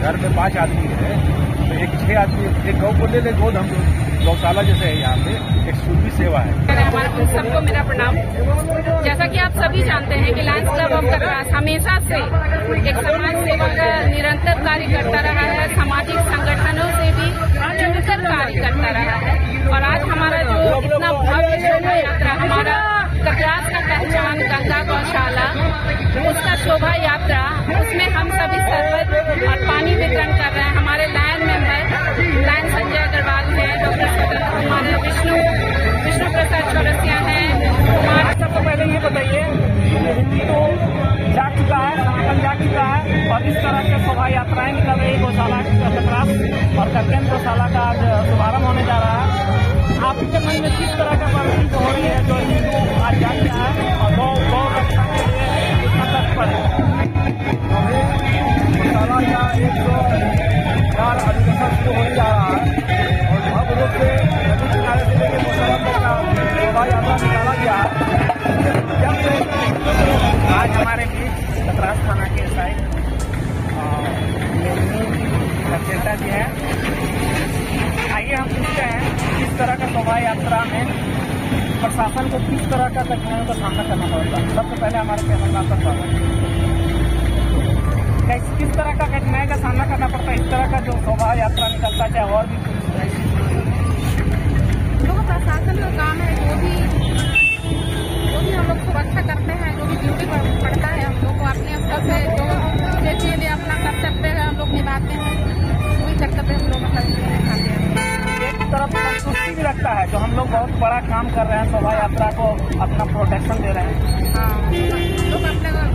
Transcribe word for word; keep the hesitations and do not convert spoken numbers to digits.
घर में पांच आदमी है तो एक छह आदमी एक गौ को ले ले, गोद हम गौशाला जैसे है यहाँ पे एक सुरभि सेवा है। हमारे सबको मेरा प्रणाम। जैसा कि आप सभी जानते हैं कि लायंस क्लब ऑफ कतरास हमेशा से एक समाज सेवा का निरंतर कार्य करता रहा है, सामाजिक संगठनों से भी जुड़कर कार्य करता रहा है। और आज हमारा जो इतना भव्य शोभा यात्रा, हमारा कतरास का पहचान गंगा गौशाला, उसका शोभा यात्रा, उसमें हम सभी शरबत और पानी वितरण कर रहे हैं। हमारे Lion member Lion Sanjay Agarwal है, डॉक्टर हमारे विष्णु विष्णु प्रसाद चौरसिया है। हमारा सबसे पहले ये बताइए, हिंदी तो जाग चुका है, सनातन जाग चुका है और इस तरह के शोभा यात्राएं निकल रही गौशाला कतरास और कल्याण गौशाला का आज शुभारंभ होने जा रहा है। आपके मन में किस तरह का प्रवृत्ति हो रही है जो हिंदू आज जाग गया है और गौ गौ रक्षा के लिए कितना तत्पर है? गौशाला का एक सौ चार अधिवेशन शुरू होने जा रहा है और भव्य रूप से नदी किनारे से लेकर गौशाला तक का शोभा यात्रा निकाला गया है। आज हमारे बीच कतरास थाना के साइड चेता जी है। आइए हम पूछते हैं किस तरह का शोभा यात्रा में प्रशासन को किस तरह का कठिनाइयों का सामना करना पड़ता है। सबसे पहले हमारे कैमरा किस तरह का कठिनाई का सामना करना पड़ता है इस तरह का जो शोभा यात्रा निकलता है और भी लोग प्रशासन का काम है, जो भी जो भी हम लोग सुरक्षा करते हैं, जो भी ड्यूटी पड़ता है हम लोग को अपने स्तर से जो देखिए लिए अपना कर्तव्य हम लोग निभाते हैं, वही कर्तव्य हम लोग निभाते हैं। एक तरफ संतुष्टि भी लगता है जो हम लोग बहुत बड़ा काम कर रहे हैं, शोभा यात्रा को अपना प्रोटेक्शन दे रहे हैं। हाँ, लोग अपने